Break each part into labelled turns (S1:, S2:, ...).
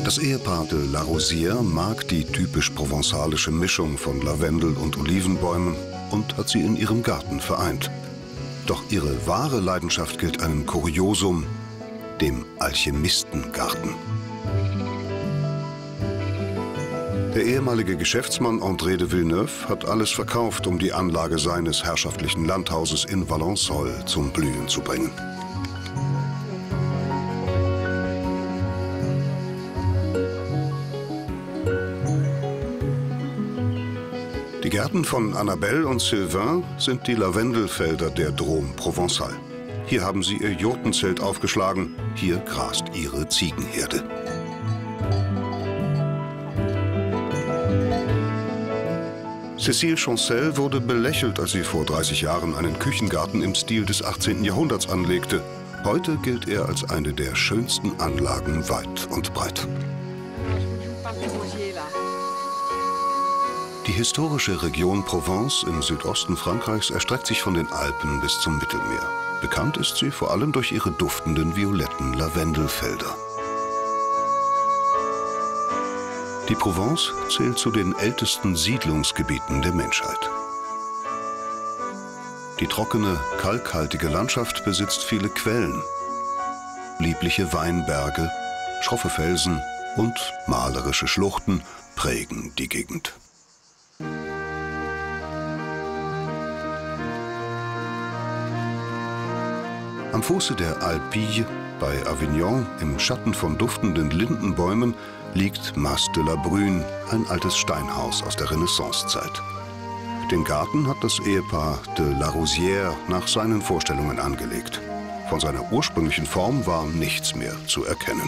S1: Das Ehepaar de Larosière mag die typisch provenzalische Mischung von Lavendel und Olivenbäumen und hat sie in ihrem Garten vereint. Doch ihre wahre Leidenschaft gilt einem Kuriosum, dem Alchemistengarten. Der ehemalige Geschäftsmann André de Villeneuve hat alles verkauft, um die Anlage seines herrschaftlichen Landhauses in Valensole zum Blühen zu bringen. Die Gärten von Annabelle und Sylvain sind die Lavendelfelder der Drôme Provençal. Hier haben sie ihr Jurtenzelt aufgeschlagen, hier grast ihre Ziegenherde. Cécile Chancel wurde belächelt, als sie vor 30 Jahren einen Küchengarten im Stil des 18. Jahrhunderts anlegte. Heute gilt er als eine der schönsten Anlagen weit und breit. Die historische Region Provence im Südosten Frankreichs erstreckt sich von den Alpen bis zum Mittelmeer. Bekannt ist sie vor allem durch ihre duftenden violetten Lavendelfelder. Die Provence zählt zu den ältesten Siedlungsgebieten der Menschheit. Die trockene, kalkhaltige Landschaft besitzt viele Quellen, liebliche Weinberge, schroffe Felsen und malerische Schluchten prägen die Gegend. Am Fuße der Alpille bei Avignon, im Schatten von duftenden Lindenbäumen, liegt Mas de la Brune, ein altes Steinhaus aus der Renaissancezeit. Den Garten hat das Ehepaar de Larosière nach seinen Vorstellungen angelegt. Von seiner ursprünglichen Form war nichts mehr zu erkennen.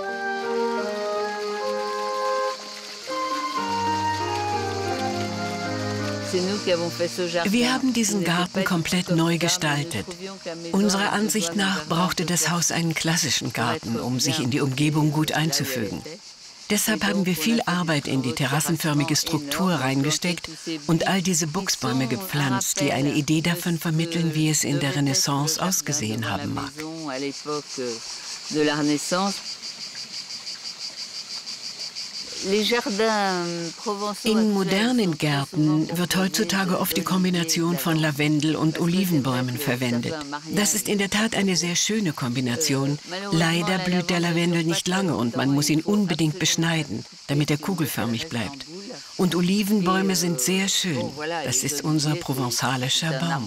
S2: Wir haben diesen Garten komplett neu gestaltet. Unserer Ansicht nach brauchte das Haus einen klassischen Garten, um sich in die Umgebung gut einzufügen. Deshalb haben wir viel Arbeit in die terrassenförmige Struktur reingesteckt und all diese Buchsbäume gepflanzt, die eine Idee davon vermitteln, wie es in der Renaissance ausgesehen haben mag. In modernen Gärten wird heutzutage oft die Kombination von Lavendel und Olivenbäumen verwendet. Das ist in der Tat eine sehr schöne Kombination. Leider blüht der Lavendel nicht lange und man muss ihn unbedingt beschneiden, damit er kugelförmig bleibt. Und Olivenbäume sind sehr schön. Das ist unser provenzalischer Baum.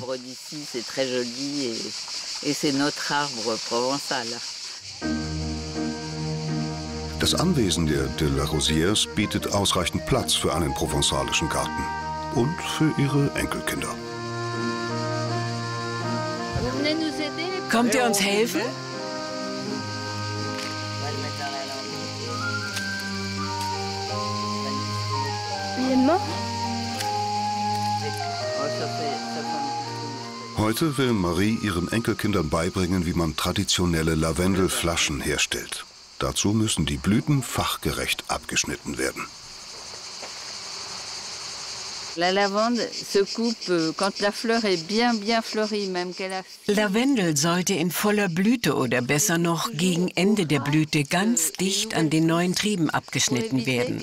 S1: Das Anwesen der de Larosières bietet ausreichend Platz für einen provenzalischen Garten und für ihre Enkelkinder.
S2: Kommt ihr uns helfen?
S1: Heute will Marie ihren Enkelkindern beibringen, wie man traditionelle Lavendelflaschen herstellt. Dazu müssen die Blüten fachgerecht abgeschnitten werden.
S2: Lavendel sollte in voller Blüte oder besser noch gegen Ende der Blüte ganz dicht an den neuen Trieben abgeschnitten werden.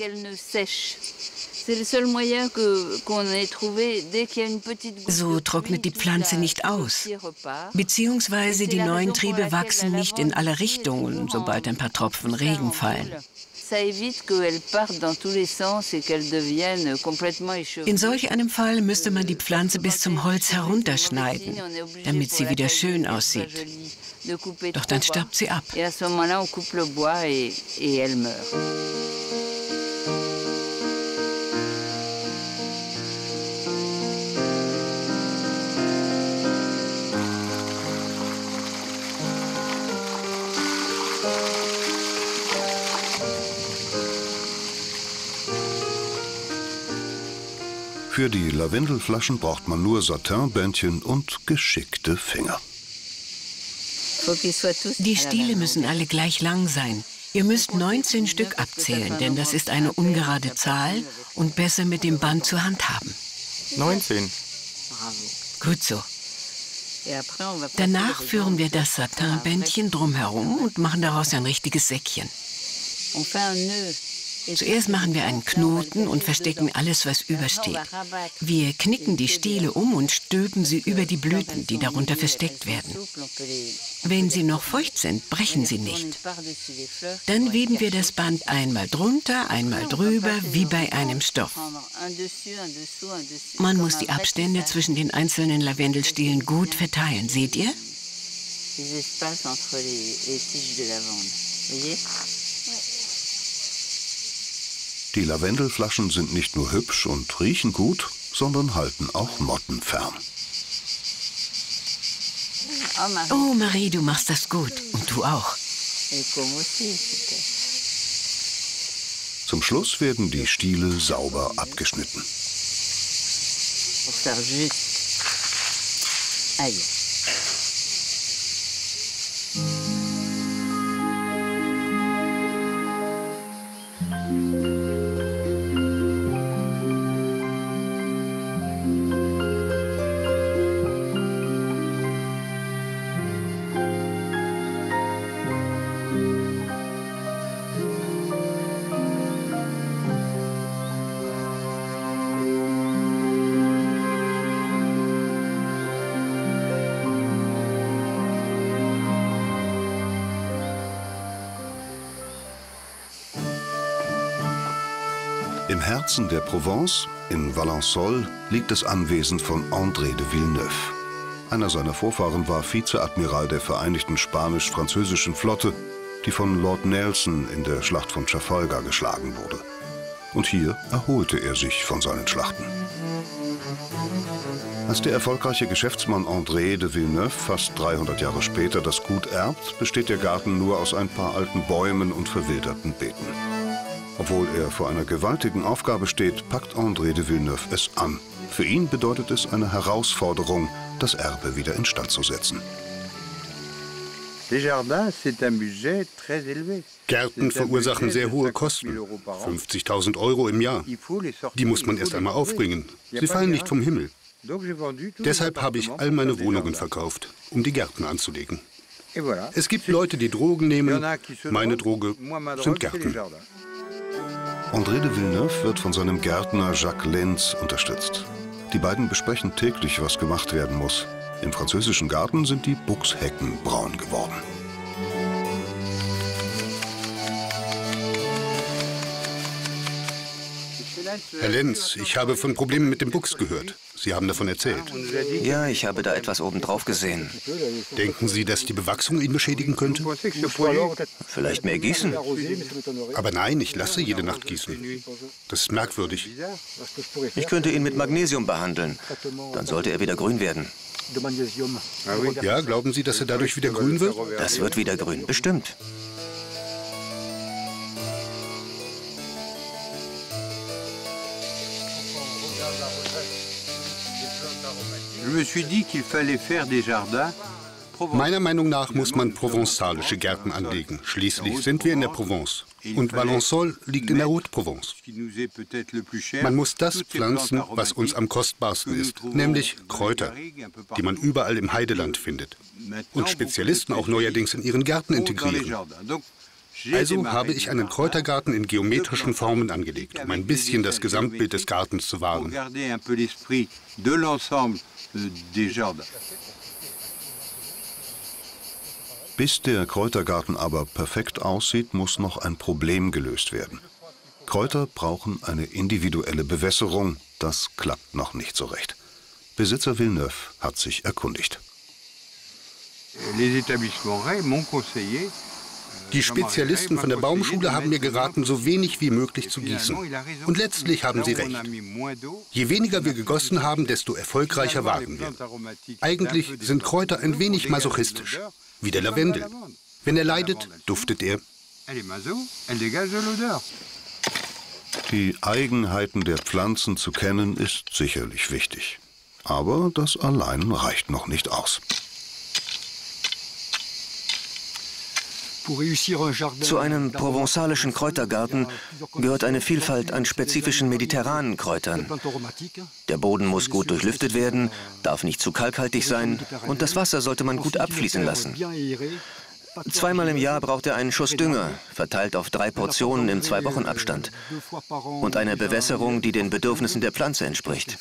S2: So trocknet die Pflanze nicht aus, beziehungsweise die neuen Triebe wachsen nicht in alle Richtungen, sobald ein paar Tropfen Regen fallen. In solch einem Fall müsste man die Pflanze bis zum Holz herunterschneiden, damit sie wieder schön aussieht. Doch dann stirbt sie ab.
S1: Für die Lavendelflaschen braucht man nur Satinbändchen und geschickte Finger.
S2: Die Stiele müssen alle gleich lang sein. Ihr müsst 19 Stück abzählen, denn das ist eine ungerade Zahl und besser mit dem Band zu handhaben.
S3: 19.
S2: Gut so. Danach führen wir das Satinbändchen drumherum und machen daraus ein richtiges Säckchen. Zuerst machen wir einen Knoten und verstecken alles, was übersteht. Wir knicken die Stiele um und stülpen sie über die Blüten, die darunter versteckt werden. Wenn sie noch feucht sind, brechen sie nicht. Dann weben wir das Band einmal drunter, einmal drüber, wie bei einem Stoff. Man muss die Abstände zwischen den einzelnen Lavendelstielen gut verteilen. Seht ihr?
S1: Die Lavendelflaschen sind nicht nur hübsch und riechen gut, sondern halten auch Motten fern.
S2: Oh, Marie, du machst das gut. Und du auch.
S1: Zum Schluss werden die Stiele sauber abgeschnitten. Im Herzen der Provence, in Valensole, liegt das Anwesen von André de Villeneuve. Einer seiner Vorfahren war Vizeadmiral der Vereinigten Spanisch-Französischen Flotte, die von Lord Nelson in der Schlacht von Trafalgar geschlagen wurde. Und hier erholte er sich von seinen Schlachten. Als der erfolgreiche Geschäftsmann André de Villeneuve fast 300 Jahre später das Gut erbt, besteht der Garten nur aus ein paar alten Bäumen und verwilderten Beeten. Obwohl er vor einer gewaltigen Aufgabe steht, packt André de Villeneuve es an. Für ihn bedeutet es eine Herausforderung, das Erbe wieder instand zu setzen.
S3: Gärten verursachen sehr hohe Kosten, 50.000 € im Jahr. Die muss man erst einmal aufbringen. Sie fallen nicht vom Himmel. Deshalb habe ich all meine Wohnungen verkauft, um die Gärten anzulegen. Es gibt Leute, die Drogen nehmen. Meine Droge sind Gärten.
S1: André de Villeneuve wird von seinem Gärtner Jacques Lenz unterstützt. Die beiden besprechen täglich, was gemacht werden muss. Im französischen Garten sind die Buchshecken braun geworden.
S3: Herr Lenz, ich habe von Problemen mit dem Buchs gehört. Sie haben davon erzählt.
S4: Ja, ich habe da etwas obendrauf gesehen.
S3: Denken Sie, dass die Bewachsung ihn beschädigen könnte?
S4: Vielleicht mehr gießen?
S3: Aber nein, ich lasse jede Nacht gießen. Das ist merkwürdig.
S4: Ich könnte ihn mit Magnesium behandeln. Dann sollte er wieder grün werden.
S3: Ja, glauben Sie, dass er dadurch wieder grün wird?
S4: Das wird wieder grün, bestimmt.
S3: Meiner Meinung nach muss man provenzalische Gärten anlegen. Schließlich sind wir in der Provence. Und Valensole liegt in der Haute-Provence. Man muss das pflanzen, was uns am kostbarsten ist, nämlich Kräuter, die man überall im Heideland findet. Und Spezialisten auch neuerdings in ihren Gärten integrieren. Also habe ich einen Kräutergarten in geometrischen Formen angelegt, um ein bisschen das Gesamtbild des Gartens zu wahren.
S1: Bis der Kräutergarten aber perfekt aussieht, muss noch ein Problem gelöst werden. Kräuter brauchen eine individuelle Bewässerung. Das klappt noch nicht so recht. Besitzer Villeneuve hat sich erkundigt.
S3: Die Spezialisten von der Baumschule haben mir geraten, so wenig wie möglich zu gießen. Und letztlich haben sie recht. Je weniger wir gegossen haben, desto erfolgreicher waren wir. Eigentlich sind Kräuter ein wenig masochistisch, wie der Lavendel. Wenn er leidet, duftet er.
S1: Die Eigenheiten der Pflanzen zu kennen, ist sicherlich wichtig. Aber das allein reicht noch nicht aus.
S4: Zu einem provenzalischen Kräutergarten gehört eine Vielfalt an spezifischen mediterranen Kräutern. Der Boden muss gut durchlüftet werden, darf nicht zu kalkhaltig sein und das Wasser sollte man gut abfließen lassen. Zweimal im Jahr braucht er einen Schuss Dünger, verteilt auf 3 Portionen im 2-Wochen-Abstand. Und eine Bewässerung, die den Bedürfnissen der Pflanze entspricht.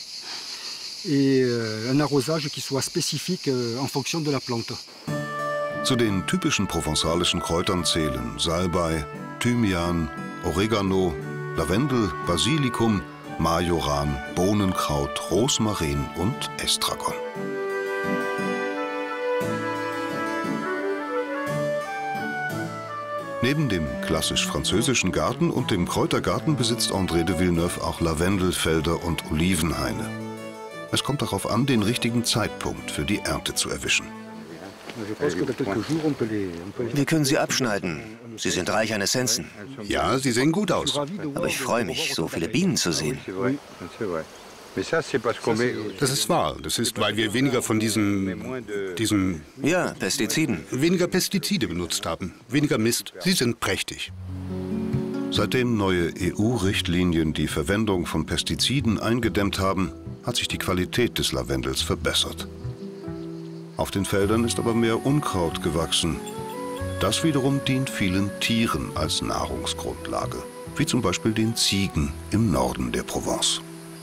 S1: Zu den typischen provenzalischen Kräutern zählen Salbei, Thymian, Oregano, Lavendel, Basilikum, Majoran, Bohnenkraut, Rosmarin und Estragon. Neben dem klassisch französischen Garten und dem Kräutergarten besitzt André de Villeneuve auch Lavendelfelder und Olivenhaine. Es kommt darauf an, den richtigen Zeitpunkt für die Ernte zu erwischen.
S4: Wir können sie abschneiden. Sie sind reich an Essenzen.
S3: Ja, sie sehen gut aus.
S4: Aber ich freue mich, so viele Bienen zu sehen.
S3: Das ist wahr. Das ist, weil wir weniger von diesen
S4: Ja, Pestiziden.
S3: weniger Pestizide benutzt haben. Weniger Mist. Sie sind prächtig.
S1: Seitdem neue EU-Richtlinien die Verwendung von Pestiziden eingedämmt haben, hat sich die Qualität des Lavendels verbessert. Auf den Feldern ist aber mehr Unkraut gewachsen. Das wiederum dient vielen Tieren als Nahrungsgrundlage, wie zum Beispiel den Ziegen im Norden der Provence.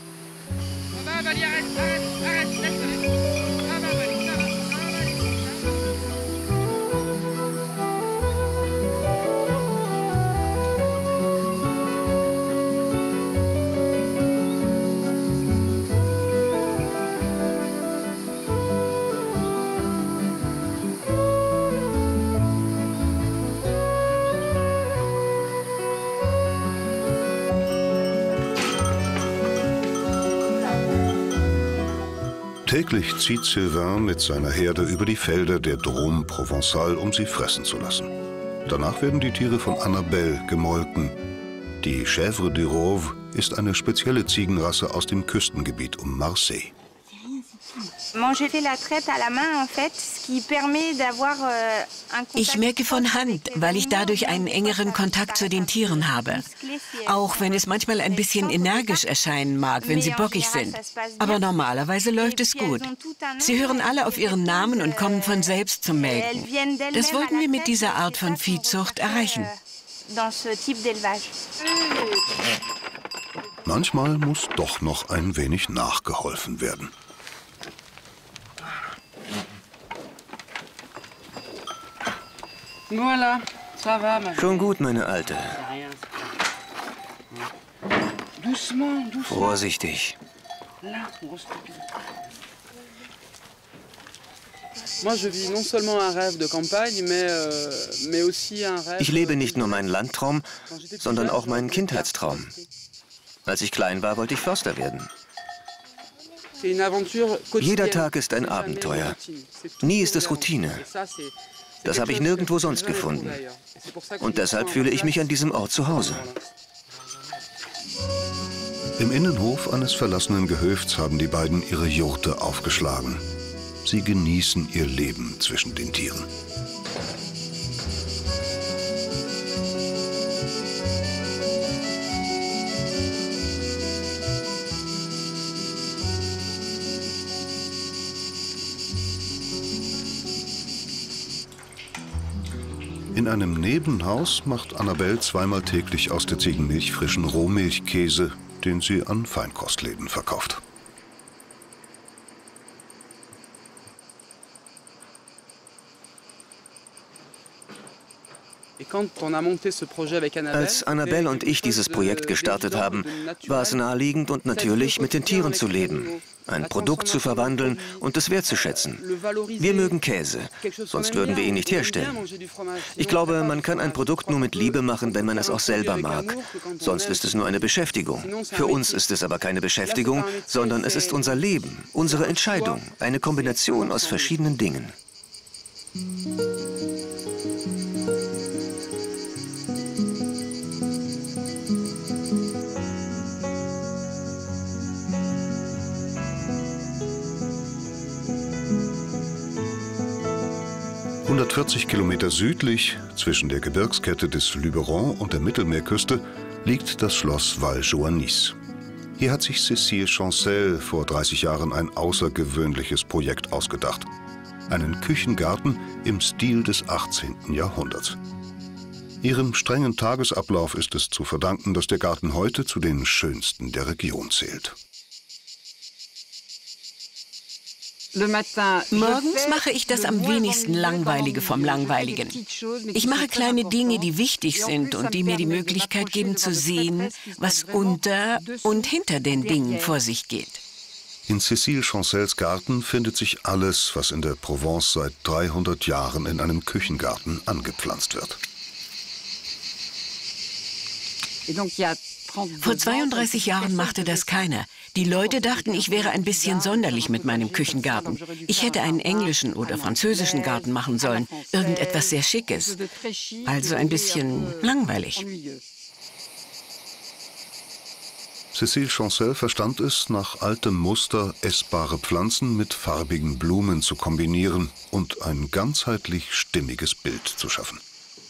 S1: Täglich zieht Sylvain mit seiner Herde über die Felder der Drôme Provençal, um sie fressen zu lassen. Danach werden die Tiere von Annabelle gemolken. Die Chèvre du Rove ist eine spezielle Ziegenrasse aus dem Küstengebiet um Marseille.
S2: Ich melke von Hand, weil ich dadurch einen engeren Kontakt zu den Tieren habe. Auch wenn es manchmal ein bisschen energisch erscheinen mag, wenn sie bockig sind. Aber normalerweise läuft es gut. Sie hören alle auf ihren Namen und kommen von selbst zum Melken. Das wollten wir mit dieser Art von Viehzucht erreichen.
S1: Manchmal muss doch noch ein wenig nachgeholfen werden.
S4: Schon gut, meine Alte. Vorsichtig. Ich lebe nicht nur meinen Landtraum, sondern auch meinen Kindheitstraum. Als ich klein war, wollte ich Förster werden. Jeder Tag ist ein Abenteuer. Nie ist es Routine. Das habe ich nirgendwo sonst gefunden. Und deshalb fühle ich mich an diesem Ort zu Hause.
S1: Im Innenhof eines verlassenen Gehöfts haben die beiden ihre Jurte aufgeschlagen. Sie genießen ihr Leben zwischen den Tieren. In einem Nebenhaus macht Annabelle zweimal täglich aus der Ziegenmilch frischen Rohmilchkäse, den sie an Feinkostläden verkauft.
S4: Als Annabelle und ich dieses Projekt gestartet haben, war es naheliegend und natürlich, mit den Tieren zu leben, ein Produkt zu verwandeln und es wertzuschätzen. Wir mögen Käse, sonst würden wir ihn nicht herstellen. Ich glaube, man kann ein Produkt nur mit Liebe machen, wenn man es auch selber mag. Sonst ist es nur eine Beschäftigung. Für uns ist es aber keine Beschäftigung, sondern es ist unser Leben, unsere Entscheidung, eine Kombination aus verschiedenen Dingen.
S1: 140 Kilometer südlich, zwischen der Gebirgskette des Luberon und der Mittelmeerküste, liegt das Schloss Val-Joannis. Hier hat sich Cécile Chancel vor 30 Jahren ein außergewöhnliches Projekt ausgedacht. einen Küchengarten im Stil des 18. Jahrhunderts. Ihrem strengen Tagesablauf ist es zu verdanken, dass der Garten heute zu den schönsten der Region zählt.
S2: Morgens mache ich das am wenigsten Langweilige vom Langweiligen. Ich mache kleine Dinge, die wichtig sind und die mir die Möglichkeit geben zu sehen, was unter und hinter den Dingen vor sich geht.
S1: In Cécile Chancels Garten findet sich alles, was in der Provence seit 300 Jahren in einem Küchengarten angepflanzt wird.
S2: Vor 32 Jahren machte das keiner. Die Leute dachten, ich wäre ein bisschen sonderlich mit meinem Küchengarten. Ich hätte einen englischen oder französischen Garten machen sollen. Irgendetwas sehr Schickes. Also ein bisschen langweilig.
S1: Cécile Chancel verstand es, nach altem Muster essbare Pflanzen mit farbigen Blumen zu kombinieren und ein ganzheitlich stimmiges Bild zu schaffen.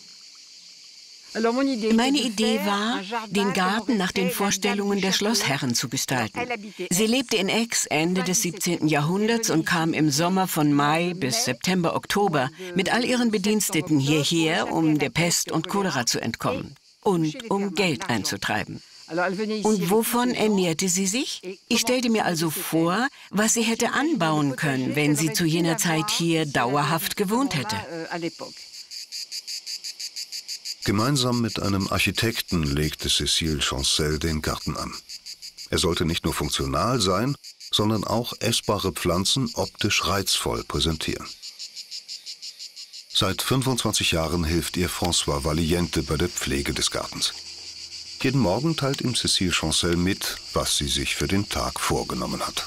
S2: Meine Idee war, den Garten nach den Vorstellungen der Schlossherren zu gestalten. Sie lebte in Aix Ende des 17. Jahrhunderts und kam im Sommer von Mai bis September, Oktober mit all ihren Bediensteten hierher, um der Pest und Cholera zu entkommen und um Geld einzutreiben. Und wovon ernährte sie sich? Ich stellte mir also vor, was sie hätte anbauen können, wenn sie zu jener Zeit hier dauerhaft gewohnt hätte.
S1: Gemeinsam mit einem Architekten legte Cécile Chancel den Garten an. Er sollte nicht nur funktional sein, sondern auch essbare Pflanzen optisch reizvoll präsentieren. Seit 25 Jahren hilft ihr François Valiente bei der Pflege des Gartens. Jeden Morgen teilt ihm Cécile Chancel mit, was sie sich für den Tag vorgenommen hat.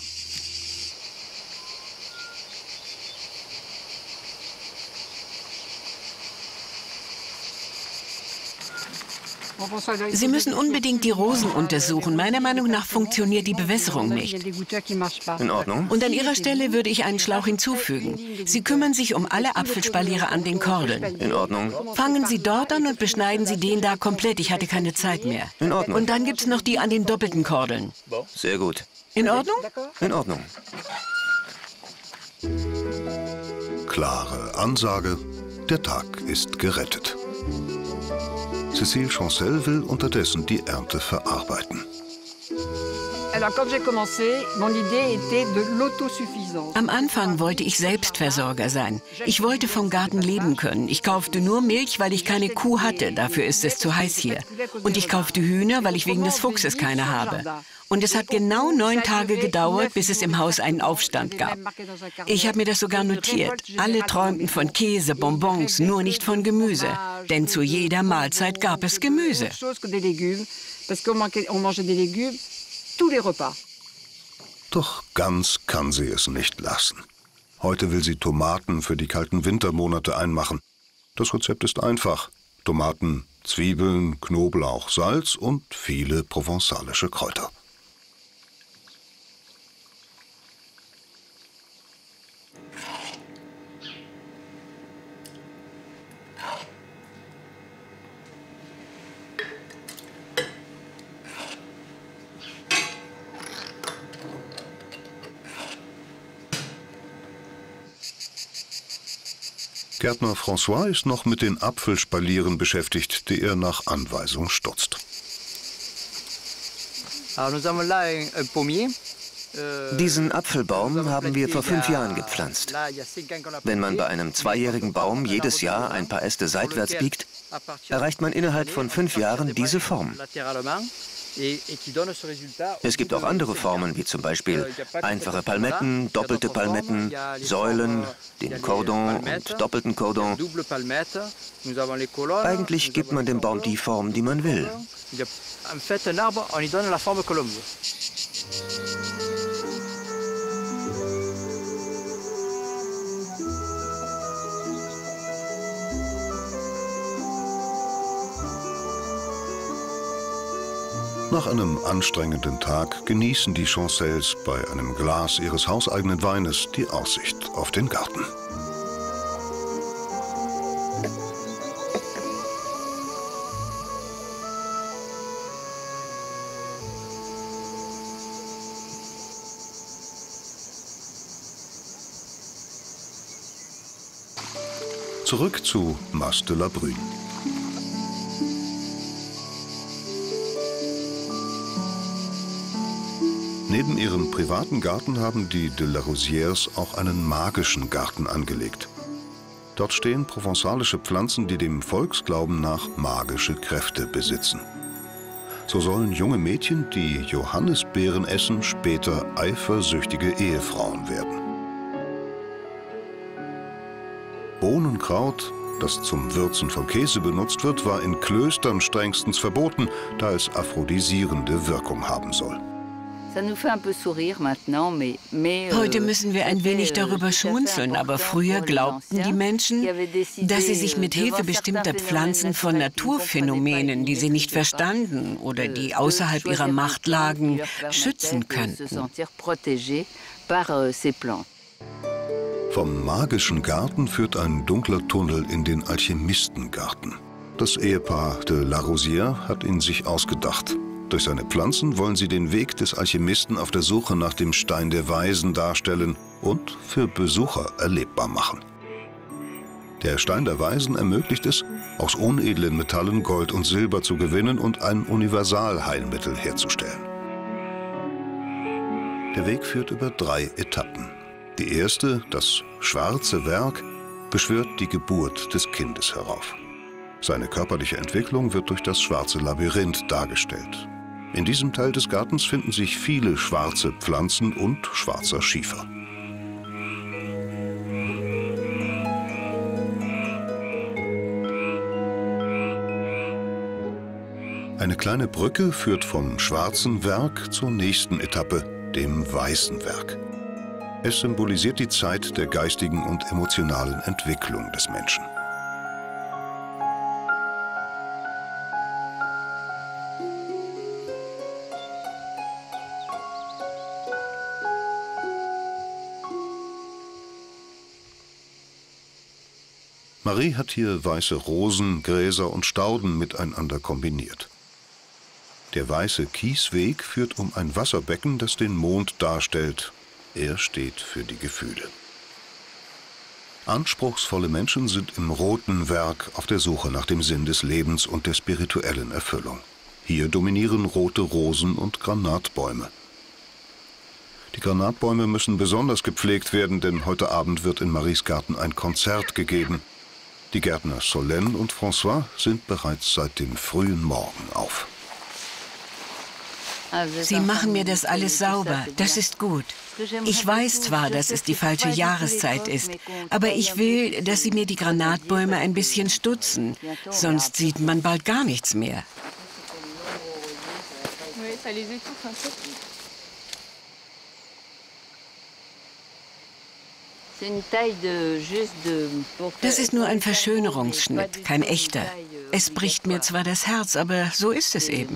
S2: Sie müssen unbedingt die Rosen untersuchen. Meiner Meinung nach funktioniert die Bewässerung nicht.
S4: In Ordnung.
S2: Und an Ihrer Stelle würde ich einen Schlauch hinzufügen. Sie kümmern sich um alle Apfelspaliere an den Kordeln.
S4: In Ordnung.
S2: Fangen Sie dort an und beschneiden Sie den da komplett. Ich hatte keine Zeit mehr.
S4: In Ordnung.
S2: Und dann gibt es noch die an den doppelten Kordeln.
S4: Sehr gut.
S2: In Ordnung?
S4: In Ordnung.
S1: Klare Ansage, der Tag ist gerettet. Cécile Chancel will unterdessen die Ernte verarbeiten.
S2: Am Anfang wollte ich Selbstversorger sein. Ich wollte vom Garten leben können. Ich kaufte nur Milch, weil ich keine Kuh hatte. Dafür ist es zu heiß hier. Und ich kaufte Hühner, weil ich wegen des Fuchses keine habe. Und es hat genau 9 Tage gedauert, bis es im Haus einen Aufstand gab. Ich habe mir das sogar notiert. Alle träumten von Käse, Bonbons, nur nicht von Gemüse. Denn zu jeder Mahlzeit gab es Gemüse.
S1: Doch ganz kann sie es nicht lassen. Heute will sie Tomaten für die kalten Wintermonate einmachen. Das Rezept ist einfach. Tomaten, Zwiebeln, Knoblauch, Salz und viele provenzalische Kräuter. Gärtner François ist noch mit den Apfelspalieren beschäftigt, die er nach Anweisung stutzt.
S4: Diesen Apfelbaum haben wir vor 5 Jahren gepflanzt. Wenn man bei einem 2-jährigen Baum jedes Jahr ein paar Äste seitwärts biegt, erreicht man innerhalb von 5 Jahren diese Form. Es gibt auch andere Formen, wie zum Beispiel einfache Palmetten, doppelte Palmetten, Säulen, den Cordon und doppelten Cordon. Eigentlich gibt man dem Baum die Form, die man will.
S1: Nach einem anstrengenden Tag genießen die Chancels bei einem Glas ihres hauseigenen Weines die Aussicht auf den Garten. Zurück zu Mas de la Brune. Neben ihrem privaten Garten haben die de la Rosières auch einen magischen Garten angelegt. Dort stehen provenzalische Pflanzen, die dem Volksglauben nach magische Kräfte besitzen. So sollen junge Mädchen, die Johannisbeeren essen, später eifersüchtige Ehefrauen werden. Bohnenkraut, das zum Würzen von Käse benutzt wird, war in Klöstern strengstens verboten, da es aphrodisierende Wirkung haben soll.
S2: Heute müssen wir ein wenig darüber schmunzeln, aber früher glaubten die Menschen, dass sie sich mit Hilfe bestimmter Pflanzen von Naturphänomenen, die sie nicht verstanden oder die außerhalb ihrer Macht lagen, schützen könnten.
S1: Vom magischen Garten führt ein dunkler Tunnel in den Alchemistengarten. Das Ehepaar de la Rosière hat ihn sich ausgedacht. Durch seine Pflanzen wollen sie den Weg des Alchemisten auf der Suche nach dem Stein der Weisen darstellen und für Besucher erlebbar machen. Der Stein der Weisen ermöglicht es, aus unedlen Metallen Gold und Silber zu gewinnen und ein Universalheilmittel herzustellen. Der Weg führt über 3 Etappen. Die erste, das schwarze Werk, beschwört die Geburt des Kindes herauf. Seine körperliche Entwicklung wird durch das schwarze Labyrinth dargestellt. In diesem Teil des Gartens finden sich viele schwarze Pflanzen und schwarzer Schiefer. Eine kleine Brücke führt vom schwarzen Werk zur nächsten Etappe, dem weißen Werk. Es symbolisiert die Zeit der geistigen und emotionalen Entwicklung des Menschen. Marie hat hier weiße Rosen, Gräser und Stauden miteinander kombiniert. Der weiße Kiesweg führt um ein Wasserbecken, das den Mond darstellt. Er steht für die Gefühle. Anspruchsvolle Menschen sind im roten Werk auf der Suche nach dem Sinn des Lebens und der spirituellen Erfüllung. Hier dominieren rote Rosen und Granatbäume. Die Granatbäume müssen besonders gepflegt werden, denn heute Abend wird in Maries Garten ein Konzert gegeben. Die Gärtner Solène und François sind bereits seit dem frühen Morgen auf.
S2: Sie machen mir das alles sauber, das ist gut. Ich weiß zwar, dass es die falsche Jahreszeit ist, aber ich will, dass Sie mir die Granatbäume ein bisschen stutzen, sonst sieht man bald gar nichts mehr. Das ist nur ein Verschönerungsschnitt, kein echter. Es bricht mir zwar das Herz, aber so ist es eben.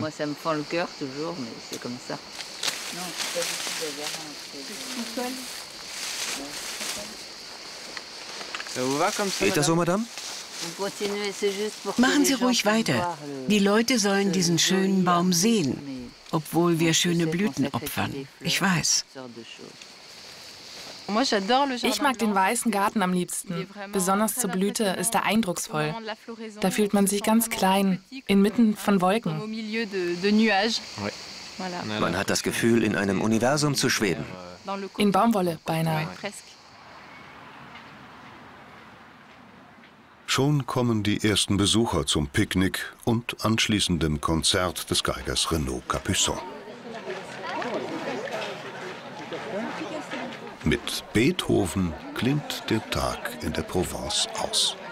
S4: Geht das so, Madame?
S2: Machen Sie ruhig weiter. Die Leute sollen diesen schönen Baum sehen, obwohl wir schöne Blüten opfern. Ich weiß.
S5: Ich mag den weißen Garten am liebsten. Besonders zur Blüte ist er eindrucksvoll. Da fühlt man sich ganz klein, inmitten von Wolken.
S4: Man hat das Gefühl, in einem Universum zu schweben.
S5: In Baumwolle beinahe.
S1: Schon kommen die ersten Besucher zum Picknick und anschließendem Konzert des Geigers Renaud Capuçon. Mit Beethoven klingt der Tag in der Provence aus.